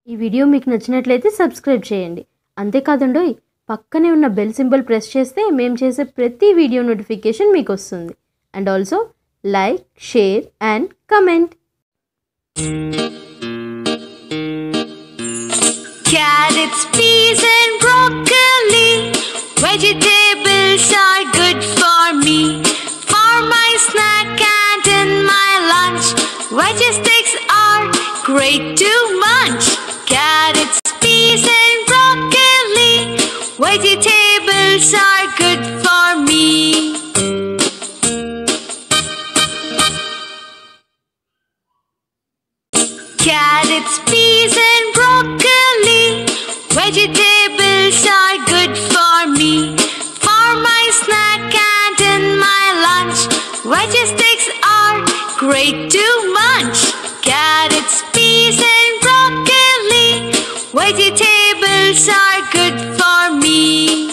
ఈ వీడియో మీకు నచ్చినట్లయితే సబ్స్క్రైబ్ చేయండి. అంతేకాదండోయ్ పక్కనే ఉన్న బెల్ సింబల్ ప్రెస్ చేస్తే మేము చేసే ప్రతి వీడియో నోటిఫికేషన్ మీకు వస్తుంది. And also like, share and comment. Carrots, peas and broccoli, vegetables are good for me. For my snack and in my lunch, veggie sticks are great to munch. Carrots, peas and broccoli, vegetables are good for me. Carrots, peas and broccoli, vegetables are good for me. For my snack and in my lunch, veggie sticks are great to munch. Carrots, peas and broccoli, vegetables are good for me.